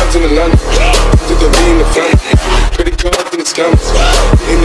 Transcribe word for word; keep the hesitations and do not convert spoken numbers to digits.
in Atlanta. To the V in the family. Credit cards and the scammers. In